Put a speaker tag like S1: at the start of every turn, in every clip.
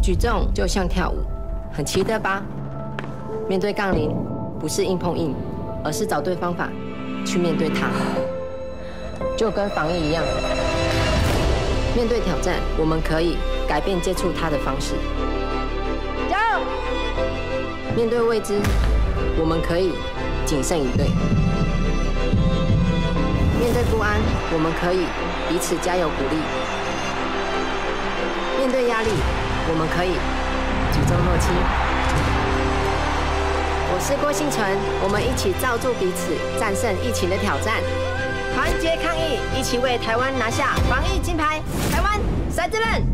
S1: 举重就像跳舞，很奇特吧？面对杠铃，不是硬碰硬，而是找对方法去面对它。就跟防疫一样，面对挑战，我们可以改变接触它的方式。加油！面对未知，我们可以谨慎以对。面对不安，我们可以彼此加油鼓励。面对压力，我们可以举重若轻。我是郭婞淳，我们一起罩住彼此，战胜疫情的挑战，团结抗疫，一起为台湾拿下防疫金牌。台湾赛之人。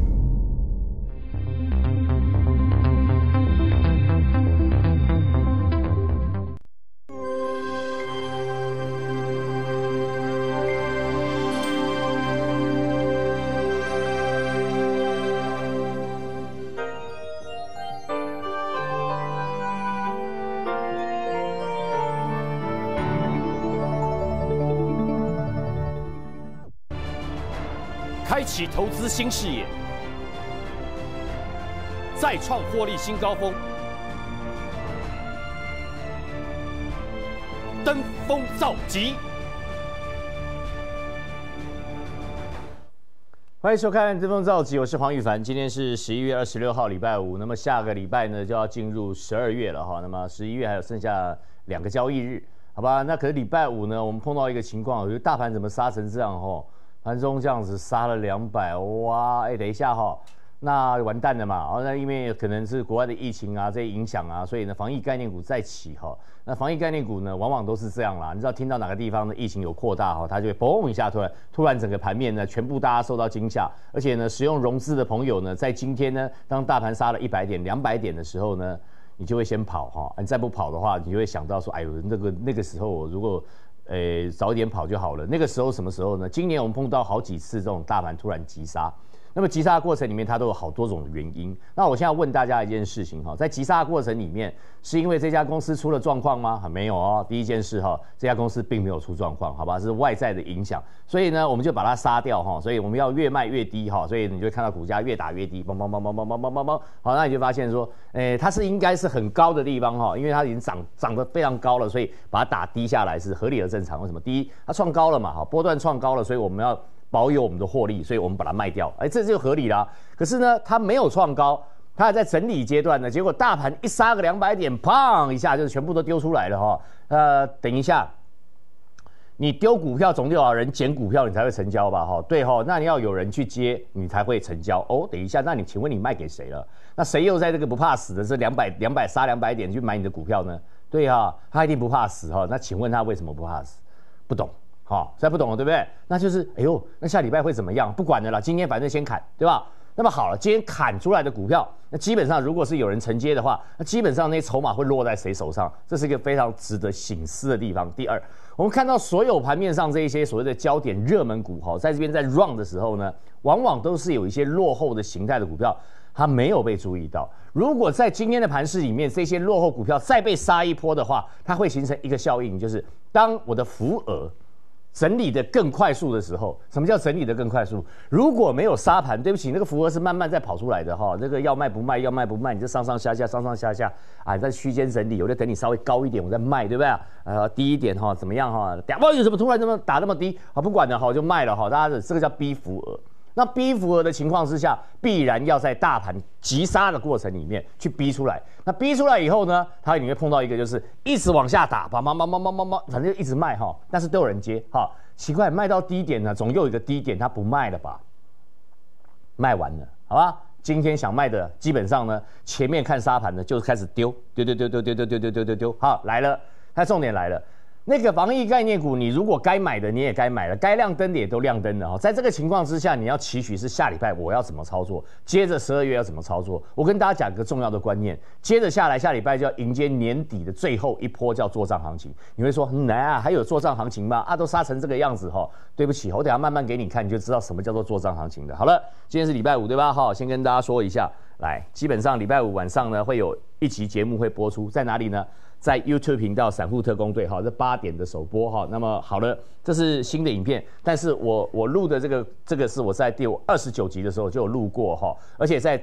S2: 开启投资新视野，再创获利新高峰，登峰造极。
S3: 欢迎收看《登峰造极》，我是黄宇凡。今天是11月26号，礼拜五。那么下个礼拜呢，就要进入12月了哈。那么11月还有剩下2个交易日，好吧？那可是礼拜五呢，我们碰到一个情况，我觉得大盘怎么杀成这样哈？盘中这样子杀了200，哇！等一下哈，那完蛋了嘛！那因为可能是国外的疫情啊，这些影响啊，所以呢，防疫概念股再起哈。那防疫概念股呢，往往都是这样啦。你知道听到哪个地方的疫情有扩大哈，它就会嘣一下，突然整个盘面呢，全部大家受到惊吓。而且呢，使用融资的朋友呢，在今天呢，当大盘杀了100点、200点的时候呢，你就会先跑哈。你再不跑的话，你就会想到说，哎呦，那个时候我如果早一点跑就好了。那个时候什么时候呢？今年我们碰到好几次这种大盘突然急杀，那么急杀的过程里面，它都有好多种原因。那我现在问大家一件事情哈，在急杀的过程里面，是因为这家公司出了状况吗？没有哦。第一件事哈，这家公司并没有出状况，好吧，是外在的影响。所以呢，我们就把它杀掉哈。所以我们要越卖越低哈，所以你就会看到股价越打越低，嘣嘣嘣嘣嘣嘣嘣嘣嘣。好，那你就发现说，它是应该是很高的地方哈，因为它已经涨得非常高了，所以把它打低下来是合理而正常。为什么？第一，它创高了嘛，哈，波段创高了，所以我们要保有我们的获利，所以我们把它卖掉，这就合理啦。可是呢，它没有创高，它还在整理阶段呢。结果大盘一杀个200点，砰一下就全部都丢出来了哈。等一下，你丢股票总得有人捡股票，你才会成交吧？哈，对哈，那你要有人去接，你才会成交。哦，等一下，那你请问你卖给谁了？那谁又在这个不怕死的这200杀200点去买你的股票呢？对哈，他一定不怕死哈。那请问他为什么不怕死？不懂。好，现在不懂了，对不对？那就是，哎呦，那下礼拜会怎么样？不管了啦，今天反正先砍，对吧？那么好了，今天砍出来的股票，那基本上如果是有人承接的话，那基本上那些筹码会落在谁手上？这是一个非常值得省思的地方。第二，我们看到所有盘面上这一些所谓的焦点热门股，在这边在 run 的时候呢，往往都是有一些落后的形态的股票，它没有被注意到。如果在今天的盘势里面，这些落后股票再被杀一波的话，它会形成一个效应，就是当我的浮额整理的更快速的时候，什么叫整理的更快速？如果没有杀盘，对不起，那个浮额是慢慢再跑出来的哈。这个要卖不卖，要卖不卖，你就上上下下，上上下下啊，在区间整理，我就等你稍微高一点，我再卖，对不对？低一点哈，怎么样哈？为什么突然这么打那么低？好，不管了哈，就卖了哈。大家的这个叫逼浮额。那逼浮额的情况之下，必然要在大盘急杀的过程里面去逼出来。那逼出来以后呢，你会碰到一个就是一直往下打，反正就一直卖哈，但是都有人接哈。奇怪，卖到低点呢，总有一个低点它不卖了吧？卖完了，好吧？今天想卖的基本上呢，前面看杀盘的就开始丢。好，来了，它重点来了。那个防疫概念股，你如果该买的你也该买了，该亮灯的也都亮灯了哈。在这个情况之下，你要期许是下礼拜我要怎么操作，接着12月要怎么操作。我跟大家讲一个重要的观念，接着下来下礼拜就要迎接年底的最后一波叫作账行情。你会说，还有作账行情吗？都杀成这个样子哈。对不起，我等一下慢慢给你看，你就知道什么叫做作账行情的。好了，今天是礼拜五对吧？好，先跟大家说一下，来，基本上礼拜五晚上呢会有一集节目会播出，在哪里呢？在 YouTube 频道散户特工队，这8点的首播哈。那么好了，这是新的影片，但是我录的这个是我在第29集的时候就有录过哈，而且在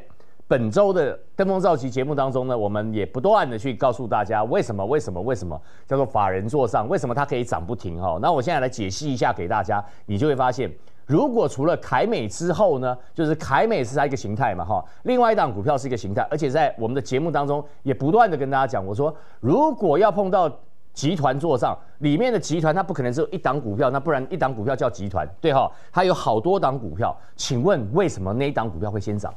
S3: 本周的登峰造极节目当中呢，我们也不断的去告诉大家为什么叫做法人做上，为什么它可以涨不停哈。那我现在来解析一下给大家，你就会发现，如果除了凯美之后呢，就是凯美是它一个形态嘛哈，另外一档股票是一个形态，而且在我们的节目当中也不断的跟大家讲，我说如果要碰到集团做上，里面的集团它不可能只有一档股票，那不然一档股票叫集团，对哈？它有好多档股票，请问为什么那一档股票会先涨？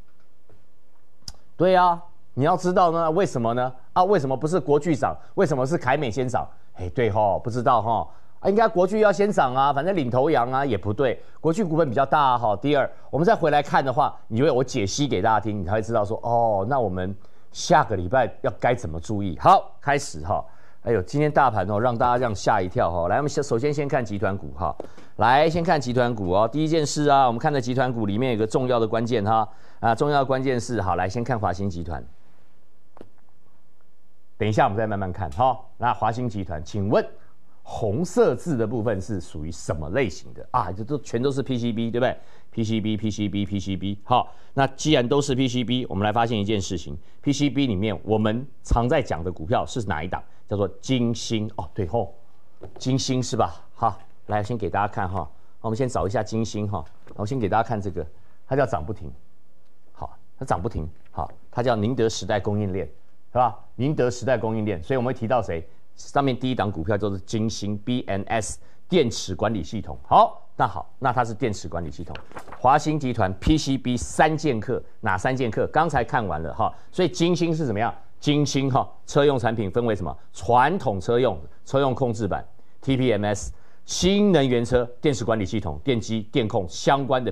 S3: 对啊，你要知道呢，为什么呢？啊，为什么不是国巨涨？为什么是凯美先涨？哎，对哈，不知道哈。应该国巨要先涨啊，反正领头羊啊，也不对，国巨股份比较大啊。好，第二，我们再回来看的话，你会我解析给大家听，你才会知道说，哦，那我们下个礼拜要该怎么注意。好，开始哈。哎呦，今天大盘哦，让大家这样吓一跳哈。来，我们首先先看集团股哈。来，先看集团股哦。第一件事啊，我们看的集团股里面有个重要的关键哈。重要的关键是好，来先看华兴集团。等一下我们再慢慢看哈。那华兴集团，请问红色字的部分是属于什么类型的啊？这都全都是 PCB 对不对 ？PCB。好，那既然都是 PCB， 我们来发现一件事情 ：PCB 里面我们常在讲的股票是哪一档？叫做金星哦，对吼，金星是吧？好，来先给大家看哈。我们先找一下金星哈，我先给大家看这个，它叫涨不停。好，它涨不停。好，它叫宁德时代供应链，是吧？宁德时代供应链，所以我们会提到谁？上面第一档股票就是金星 BNS 电池管理系统。好，那它是电池管理系统。华兴集团 PCB 三剑客，哪三剑客？刚才看完了哈，所以金星是怎么样？金星哈，车用产品分为什么？传统车用控制板 TPMS， 新能源车电池管理系统、电机、电控相关的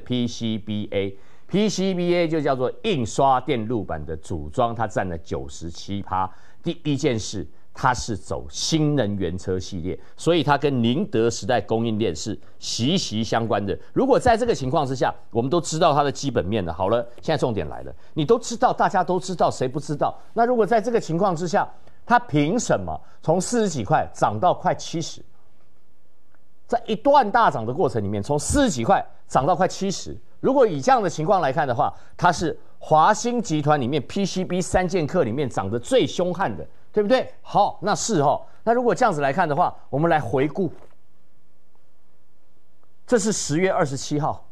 S3: PCBA 就叫做印刷电路板的组装，它占了97%。第一件事，它是走新能源车系列，所以它跟宁德时代供应链是息息相关的。如果在这个情况之下，我们都知道它的基本面了。好了，现在重点来了，你都知道，大家都知道，谁不知道？那如果在这个情况之下，它凭什么从40几块涨到快70？在一段大涨的过程里面，从40几块涨到快70。如果以这样的情况来看的话，它是华兴集团里面 PCB 三剑客里面涨得最凶悍的。对不对？好，那是哈。那如果这样子来看的话，我们来回顾，这是10月27号，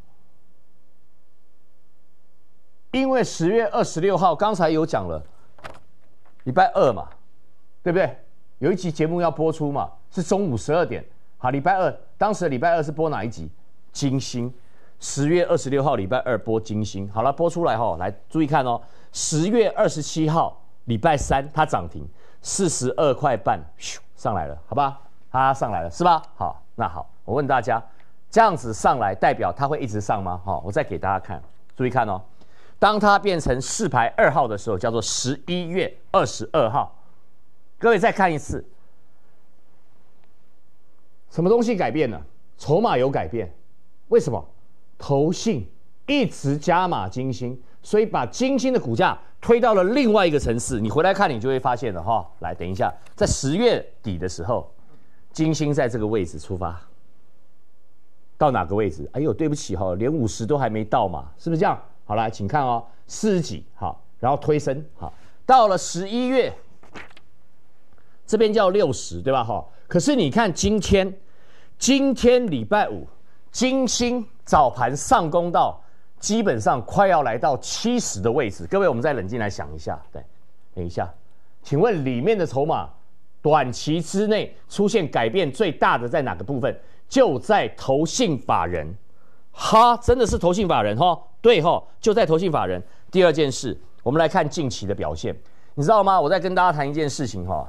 S3: 因为10月26号刚才有讲了，礼拜二嘛，对不对？有一集节目要播出嘛，是中午12点。好，礼拜二，当时的礼拜二是播哪一集？金星。10月26号礼拜二播金星。好了，播出来哈，来注意看哦。10月27号礼拜三它涨停。42块半，上来了，好吧？它上来了，是吧？好，那好，我问大家，这样子上来代表它会一直上吗？好，我再给大家看，注意看哦。当它变成4排2号的时候，叫做11月22号。各位再看一次，什么东西改变了？筹码有改变，为什么？投信一直加码金星，所以把金星的股价推到了另外一个层次，你回来看，你就会发现了哈。来，等一下，在10月底的时候，金星在这个位置出发，到哪个位置？哎呦，对不起哈，连50都还没到嘛，是不是这样？好，来，请看哦，40几，好，然后推升，好，到了11月，这边叫60，对吧？哈，可是你看今天礼拜五，金星早盘上攻到。基本上快要来到70的位置，各位，我们再冷静来想一下。对，等一下，请问里面的筹码短期之内出现改变最大的在哪个部分？就在投信法人，哈，真的是投信法人哈，对哈，就在投信法人。第二件事，我们来看近期的表现，你知道吗？我在跟大家谈一件事情哈。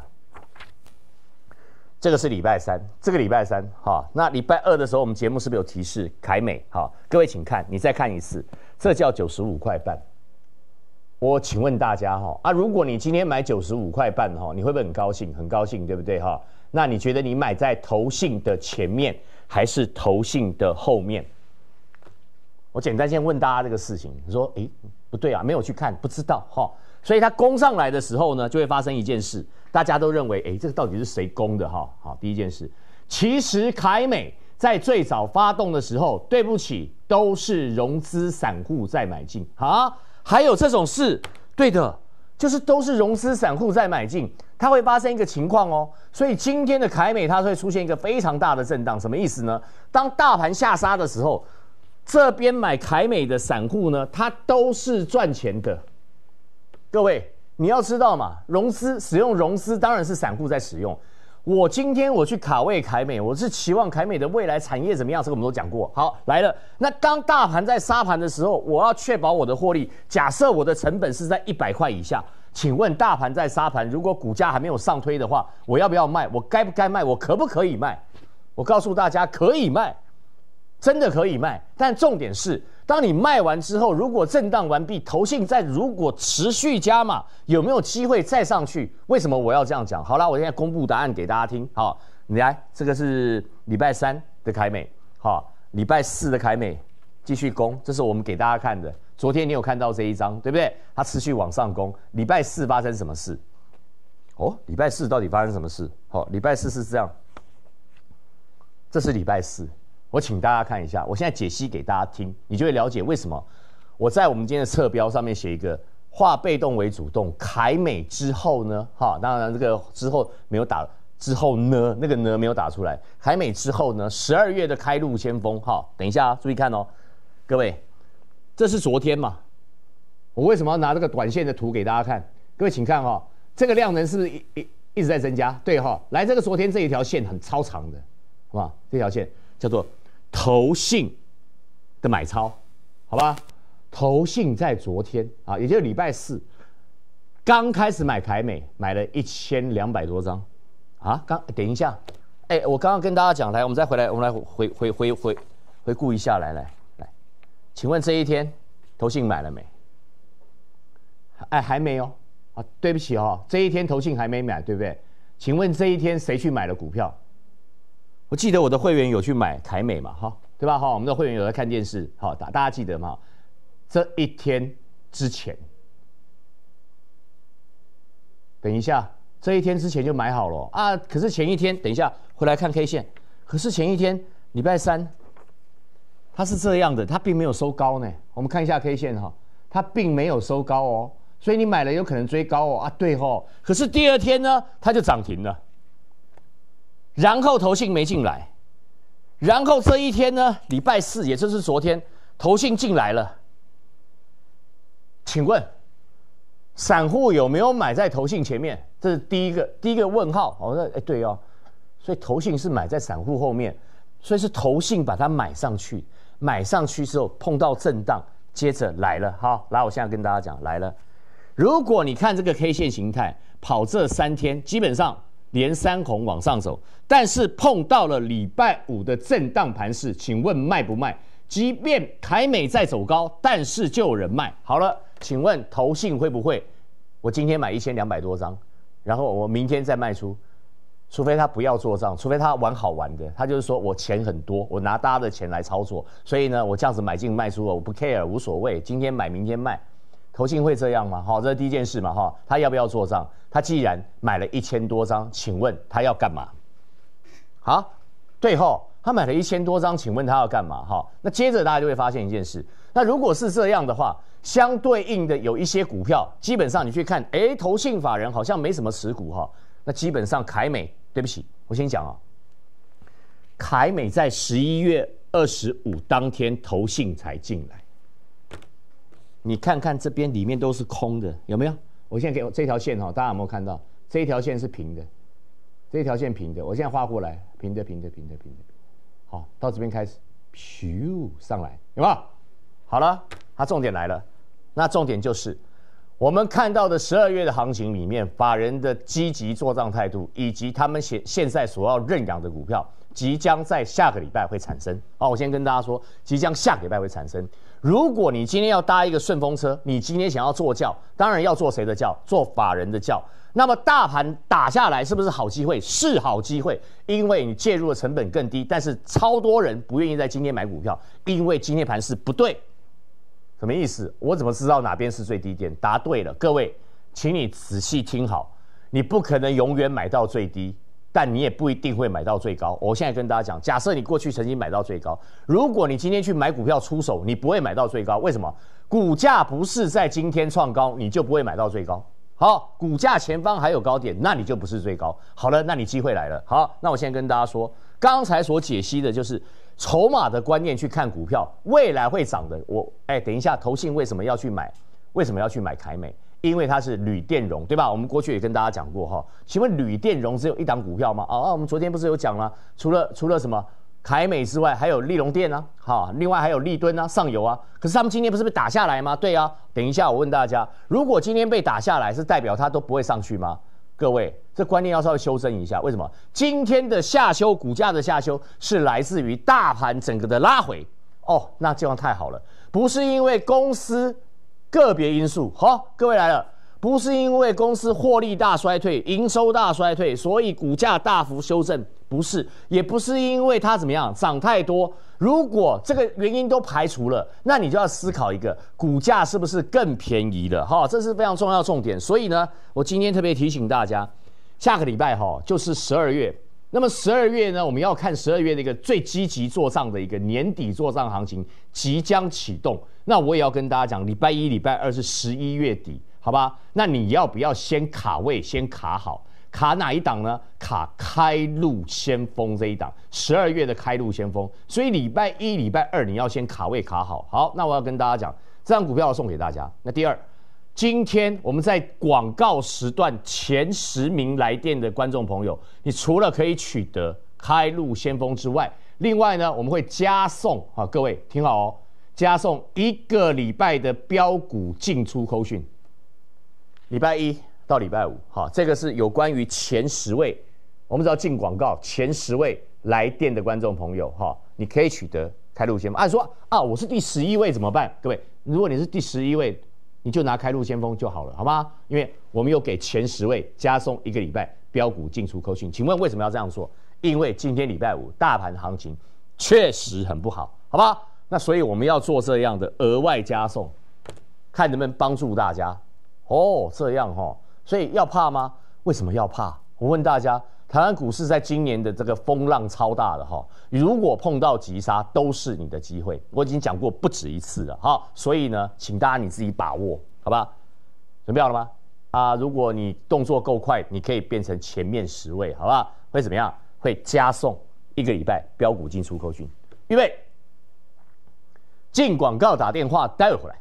S3: 这个是礼拜三，哈。那礼拜二的时候，我们节目是不是有提示凯美？好，各位请看，你再看一次，这叫95块半。我请问大家哈如果你今天买95块半哈，你会不会很高兴？很高兴，对不对哈？那你觉得你买在投信的前面还是投信的后面？我简单先问大家这个事情，你说不对啊，没有去看，不知道哈。所以它攻上来的时候呢，就会发生一件事，大家都认为，这个到底是谁攻的哈？好，第一件事，其实凯美在最早发动的时候，对不起，都是融资散户在买进。 还有这种事，对的，就是都是融资散户在买进，它会发生一个情况哦。所以今天的凯美它会出现一个非常大的震荡，什么意思呢？当大盘下杀的时候，这边买凯美的散户呢，它都是赚钱的。各位，你要知道嘛，使用融资当然是散户在使用。我今天我去卡位凯美，我是期望凯美的未来产业怎么样？这个我们都讲过。好，来了，那当大盘在杀盘的时候，我要确保我的获利。假设我的成本是在100块以下，请问大盘在杀盘，如果股价还没有上推的话，我要不要卖？我该不该卖？我可不可以卖？我告诉大家，可以卖，真的可以卖。但重点是，当你卖完之后，如果震荡完毕，投信如果持续加码，有没有机会再上去？为什么我要这样讲？好啦，我现在公布答案给大家听。好，你来，这个是礼拜3的凯美，好，礼拜4的凯美继续攻，这是我们给大家看的。昨天你有看到这一张，对不对？它持续往上攻。礼拜4发生什么事？哦，礼拜4到底发生什么事？好，礼拜4是这样，这是礼拜4。我请大家看一下，我现在解析给大家听，你就会了解为什么我在我们今天的侧标上面写一个化被动为主动，凯美之后呢，当然这个之后没有打，之后呢，那个呢没有打出来，凯美之后呢，12月的开路先锋，等一下啊，注意看哦，各位，这是昨天嘛，我为什么要拿这个短线的图给大家看？各位请看这个量能是不是一直在增加？对来这个昨天这一条线很超长的，好不好？这条线叫做投信的买超，好吧？投信在昨天啊，也就是礼拜4刚开始买凯美，买了1200多张啊。等一下，我刚刚跟大家讲，来，我们再回来，我们来回顾一下，来，请问这一天投信买了没？还没有啊，对不起这一天投信还没买，对不对？请问这一天谁去买了股票？我记得我的会员有去买凯美嘛，对吧？我们的会员有在看电视，大家记得吗？这一天之前，等一下，这一天之前就买好了啊。可是前一天，等一下回来看 K 线，可是前一天礼拜3，它是这样的，它并没有收高呢。我们看一下 K 线它并没有收高哦，所以你买了有可能追高啊，对可是第二天呢，它就涨停了。然后投信没进来，然后这一天呢，礼拜4，也就是昨天，投信进来了。请问，散户有没有买在投信前面？这是第一个问号。对所以投信是买在散户后面，所以是投信把它买上去，买上去之后碰到震荡，接着来了。好，来，我现在跟大家讲来了。如果你看这个 K 线形态，跑这3天，基本上连3红往上走，但是碰到了礼拜5的震荡盘势，请问卖不卖？即便凯美在走高，但是就有人卖。好了，请问投信会不会？我今天买1200多张，然后我明天再卖出，除非他不要做账，除非他玩好玩的，他就是说我钱很多，我拿大家的钱来操作，所以呢，我这样子买进卖出，我不 care， 无所谓，今天买明天卖。投信会这样吗？这是第一件事嘛，他要不要做账？他既然买了1000多张，请问他要干嘛？好，对他买了1000多张，请问他要干嘛？那接着大家就会发现一件事，那如果是这样的话，相对应的有一些股票，基本上你去看，投信法人好像没什么持股那基本上凯美，对不起，我先讲凯美在11月25当天投信才进来。你看看这边里面都是空的，有没有？我现在给我这条线大家有没有看到？这一条线是平的，这一条线平的，我现在画过来，平的。好，到这边开始，咻上来，有没有？好了，它重点来了，那重点就是我们看到的12月的行情里面，法人的积极作账态度，以及他们现在所要认养的股票，即将在下个礼拜会产生。我先跟大家说，即将下个礼拜会产生。如果你今天要搭一个顺风车，你今天想要坐轿，当然要坐谁的轿？坐法人的轿。那么大盘打下来是不是好机会？是好机会，因为你介入的成本更低，但是超多人不愿意在今天买股票，因为今天盘势不对。什么意思？我怎么知道哪边是最低点？答对了，各位，请你仔细听好，你不可能永远买到最低，但你也不一定会买到最高。我现在跟大家讲，假设你过去曾经买到最高，如果你今天去买股票出手，你不会买到最高，为什么？ 股价不是在今天创高，你就不会买到最高。好，股价前方还有高点，那你就不是最高。好了，那你机会来了。好，那我现在跟大家说，刚才所解析的就是筹码的观念去看股票，未来会涨的。等一下，投信为什么要去买？为什么要去买凯美？因为它是铝电容，对吧？我们过去也跟大家讲过哈。请问铝电容只有一档股票吗？我们昨天不是有讲了，除了什么凯美之外，还有立隆电啊，另外还有立敦啊、上游啊。可是他们今天不是被打下来吗？对啊。等一下，我问大家，如果今天被打下来，是代表它都不会上去吗？各位，这观念要稍微修正一下。为什么？今天的下修，股价的下修是来自于大盘整个的拉回。那这样太好了，不是因为公司个别因素。好，各位来了，不是因为公司获利大衰退、营收大衰退，所以股价大幅修正，不是，也不是因为它怎么样涨太多。如果这个原因都排除了，那你就要思考一个股价是不是更便宜了？这是非常重要的重点。所以呢，我今天特别提醒大家，下个礼拜就是12月。那么12月呢，我们要看12月的一个最积极做账的一个年底做账行情即将启动。那我也要跟大家讲，礼拜一、礼拜二是11月底，好吧？那你要不要先卡位，先卡好？卡哪一档呢？卡开路先锋这一档，12月的开路先锋。所以礼拜一、礼拜二你要先卡位卡好。好，那我要跟大家讲，这张股票要送给大家。那第二，今天我们在广告时段前10名来电的观众朋友，你除了可以取得开路先锋之外，另外呢，我们会加送各位听好哦，加送1个礼拜的标股进出扣讯，礼拜一到礼拜五，这个是有关于前10位，我们只要进广告前10位来电的观众朋友，你可以取得开路先锋。说我是第11位怎么办？各位，如果你是第11位，你就拿开路先锋就好了，好吗？因为我们有给前10位加送1个礼拜标股进出扣讯。请问为什么要这样做？因为今天礼拜五大盘行情确实很不好，好吧？那所以我们要做这样的额外加送，看能不能帮助大家。这样所以要怕吗？为什么要怕？我问大家，台湾股市在今年的这个风浪超大的如果碰到急杀，都是你的机会。我已经讲过不止一次了所以呢，请大家你自己把握，好吧？准备好了吗？如果你动作够快，你可以变成前面10位，好不好？会怎么样？会加送1个礼拜标股进出扣讯。预备，进广告打电话，待会回来。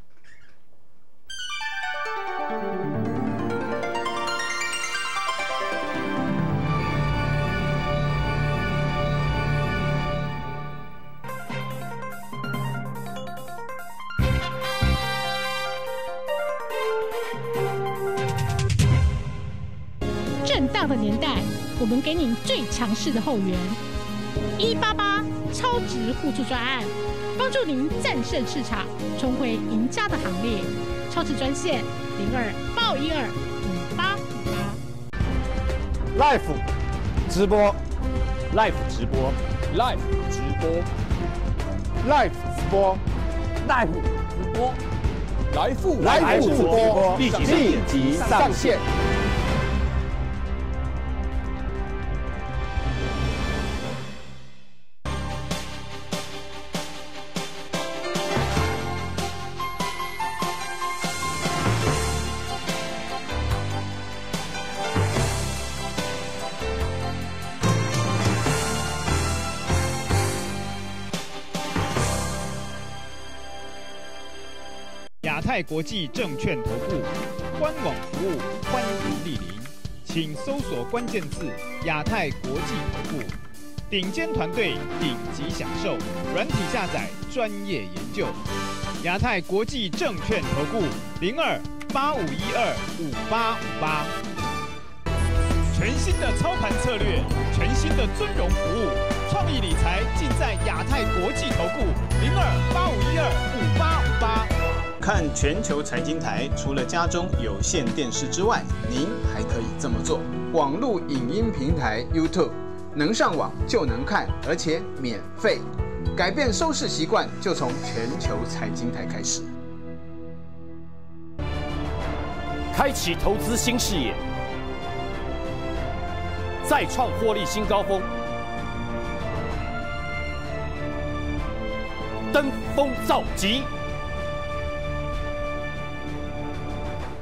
S4: 震荡的年代，我们给您最强势的后援，188超值互助专案，帮助您战胜市场，重回赢家的行列。超值专线02-8512-5858。
S2: Live 直播 ，Live 直播 ，Live 直播 ，Live 直播 ，Live 直播，来复直播，立即上线。
S5: 亚太国际证券投顾官网服务，欢迎莅临，请搜索关键字“亚太国际投顾”，顶尖团队，顶级享受，软体下载，专业研究。亚太国际证券投顾02-8512-5858。全新的操盘策略，全新的尊荣服务，创意理财尽在亚太国际投顾02-8512-5858。
S6: 看全球财经台，除了家中有线电视之外，您还可以这么做：网络影音平台 YouTube， 能上网就能看，而且免费。改变收视习惯，就从全球财经台开始。
S2: 开启投资新视野，再创获利新高峰，登峰造极。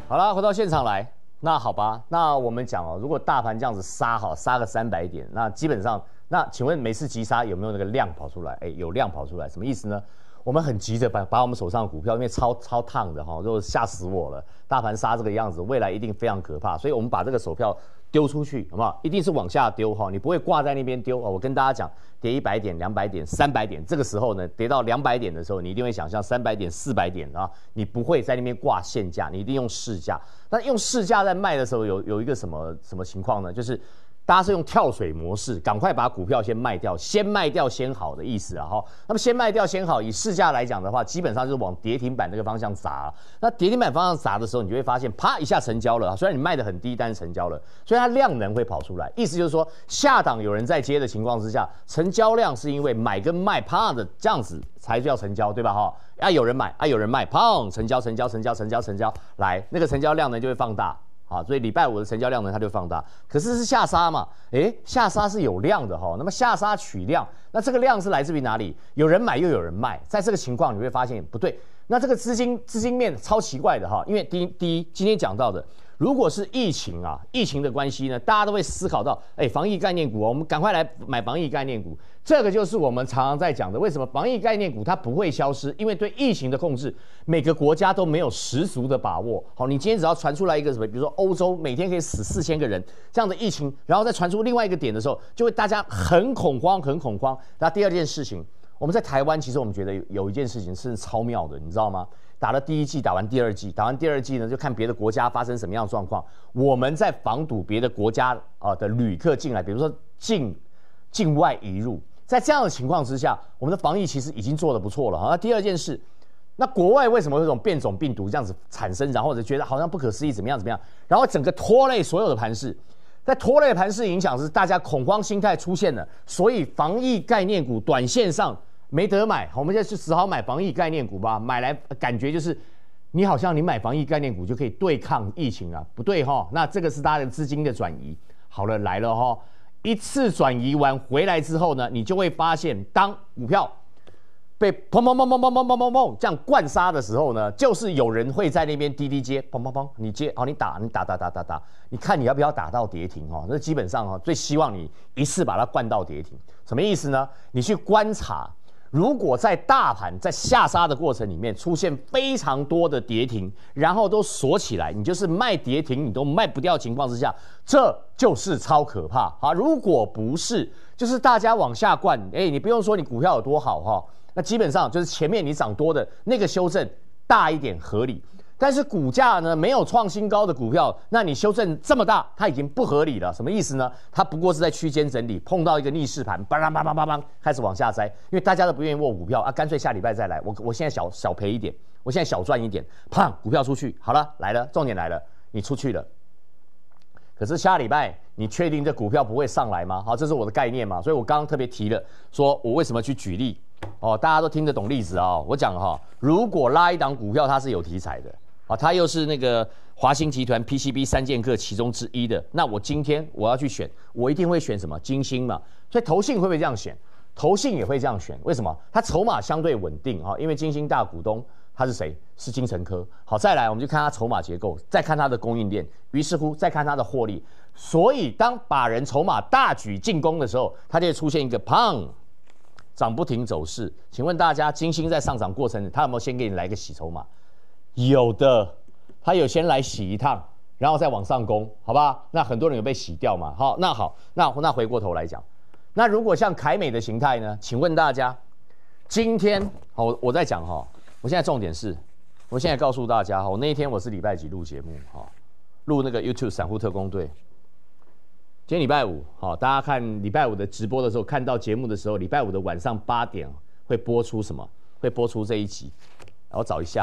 S3: 好了，回到现场来。那好吧，那我们讲哦，如果大盘这样子杀好，杀个300点，那基本上，那请问每次急杀有没有那个量跑出来？哎，有量跑出来，什么意思呢？我们很急着把我们手上的股票，因为超烫的哈，就吓死我了。大盘杀这个样子，未来一定非常可怕，所以我们把这个手票丢出去，好不好？一定是往下丢哈，你不会挂在那边丢哦。我跟大家讲，跌100点、200点、300点，这个时候呢，跌到200点的时候，你一定会想象300点、400点啊，你不会在那边挂现价，你一定用市价。那用市价在卖的时候，有一个什么情况呢？就是大家是用跳水模式，赶快把股票先卖掉，先卖掉先好的意思啊哈。那么先卖掉先好，以市价来讲的话，基本上就是往跌停板这个方向砸。那跌停板方向砸的时候，你就会发现，啪一下成交了。虽然你卖的很低，但是成交了，所以它量能会跑出来。意思就是说，下档有人在接的情况之下，成交量是因为买跟卖啪的这样子才叫成交，对吧哈？啊有人买啊有人卖，砰成交，来那个成交量呢就会放大。好，所以礼拜五的成交量呢，它就放大。可是下杀嘛，下杀是有量的哈。那么下杀取量，那这个量是来自于哪里？有人买又有人卖，在这个情况你会发现不对。那这个资金面超奇怪的哈，因为第一今天讲到的，如果是疫情的关系呢，大家都会思考到，防疫概念股我们赶快来买防疫概念股。这个就是我们常常在讲的，为什么防疫概念股它不会消失？因为对疫情的控制，每个国家都没有十足的把握。好，你今天只要传出来一个什么，比如说欧洲每天可以死4000个人这样的疫情，然后再传出另外一个点的时候，就会大家很恐慌。那第二件事情，我们在台湾其实我们觉得有一件事情是超妙的，你知道吗？打了第一季，打完第二季呢，就看别的国家发生什么样的状况。我们在防堵别的国家的旅客进来，比如说境外移入。在这样的情况之下，我们的防疫其实已经做得不错了。那第二件事，那国外为什么会有这种变种病毒这样子产生，然后就觉得好像不可思议，怎么样，然后整个拖累所有的盘势。在拖累盘势影响是大家恐慌心态出现了，所以防疫概念股短线上没得买，我们现在就只好买防疫概念股吧。买来感觉就是你好像你买防疫概念股就可以对抗疫情啊，不对哈？那这个是大家的资金的转移。好了，来了哈。一次转移完回来之后呢，你就会发现，当股票被砰这样灌杀的时候呢，就是有人会在那边滴接，砰，你接，好，你打，你看你要不要打到跌停哦？那基本上哦，最希望你一次把它灌到跌停，什么意思呢？你去观察。如果在大盘在下杀的过程里面出现非常多的跌停，然后都锁起来，你就是卖跌停你都卖不掉的情况之下，这就是超可怕啊！如果不是，就是大家往下灌，你不用说你股票有多好哈，那基本上就是前面你涨多的那个修正大一点合理。但是股价呢没有创新高的股票，那你修正这么大，它已经不合理了。什么意思呢？它不过是在区间整理，碰到一个逆势盘，梆开始往下摘，因为大家都不愿意握股票啊，干脆下礼拜再来。我现在小赔一点，我现在小赚一点，砰，股票出去，好了，来了，重点来了，你出去了。可是下礼拜你确定这股票不会上来吗？好，这是我的概念嘛，所以我刚刚特别提了，说我为什么去举例哦，大家都听得懂例子啊。我讲哈，如果拉一档股票它是有题材的。它又是那个华兴集团 PCB 3剑客其中之一的，那我今天我要去选，我一定会选什么？金星嘛。所以投信会不会这样选？投信也会这样选，为什么？它筹码相对稳定因为金星大股东他是谁？是精成科。好，再来我们就看它筹码结构，再看它的供应链，于是乎再看它的获利。所以当法人筹码大举进攻的时候，它就会出现一个砰涨不停走势。请问大家，金星在上涨过程，它有没有先给你来一个洗筹码？有的，他有先来洗一趟，然后再往上攻，好吧？那很多人有被洗掉嘛？好，那回过头来讲，那如果像凯美的形态呢？请问大家，今天我在讲我现在重点是，我现在告诉大家我那一天我是礼拜几录节目录那个 YouTube 散户特攻队。今天礼拜五大家看礼拜五的直播的时候，看到节目的时候，礼拜五的晚上8点会播出什么？会播出这一集，我找一下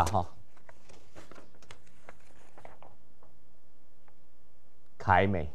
S3: 凯美，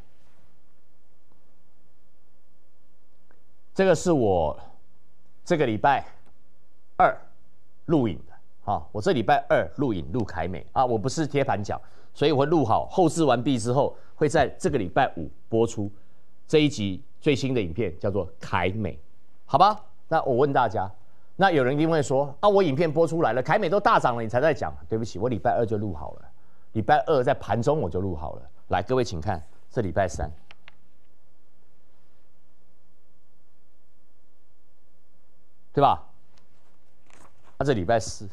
S3: 这个是我这个礼拜2录影的我这礼拜2录影录凯美我不是贴盘讲，所以我会录好，后置完毕之后会在这个礼拜5播出这一集最新的影片，叫做凯美，好吧？那我问大家，那有人一定会说我影片播出来了，凯美都大涨了，你才在讲？对不起，我礼拜2就录好了。 礼拜2在盘中我就录好了。来，各位请看，这礼拜3，对吧？这礼拜4，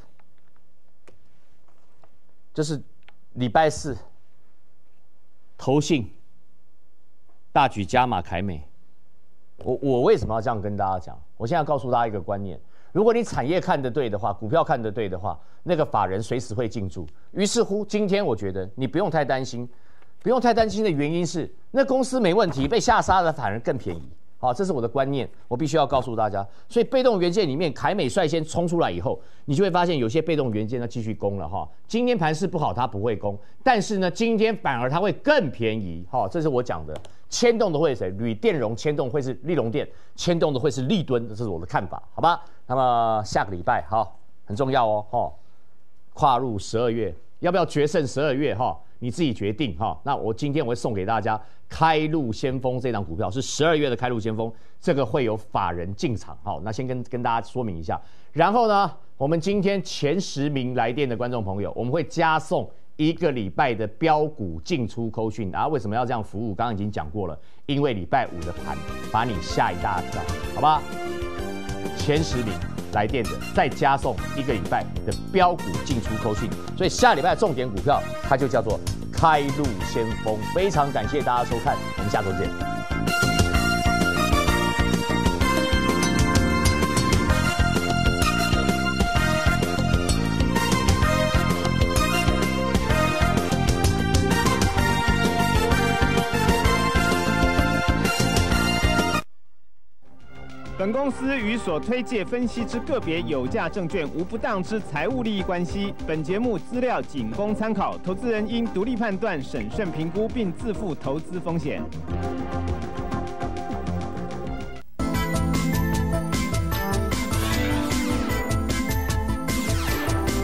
S3: 这是礼拜4，投信大举加码凯美。我为什么要这样跟大家讲？我现在要告诉大家一个观念：如果你产业看得对的话，股票看得对的话，那个法人随时会进驻。于是乎，今天我觉得你不用太担心，不用太担心的原因是，那公司没问题，被下杀的反而更便宜。好，这是我的观念，我必须要告诉大家。所以被动元件里面，凯美率先冲出来以后，你就会发现有些被动元件它继续攻了哈。今天盘势不好，它不会攻，但是呢，今天反而它会更便宜。哈，这是我讲的。牵动的会是谁？铝电容牵动会是立隆电，牵动的会是立敦，这是我的看法，好吧？那么下个礼拜哈很重要哦，跨入12月，要不要决胜12月哈？你自己决定哈。那我今天我会送给大家开路先锋这档股票是12月的开路先锋，这个会有法人进场。好，那先跟大家说明一下。然后呢，我们今天前10名来电的观众朋友，我们会加送1个礼拜的标股进出扣讯啊。为什么要这样服务？刚刚已经讲过了，因为礼拜5的盘把你吓一大跳，好吧？前10名来电的，再加送1个礼拜的标股进出扣讯，所以下礼拜的重点股票它就叫做开路先锋。非常感谢大家收看，我们下周见。
S5: 本公司与所推介分析之个别有价证券无不当之财务利益关系。本节目资料仅供参考，投资人应独立判断、审慎评估，并自负投资风险。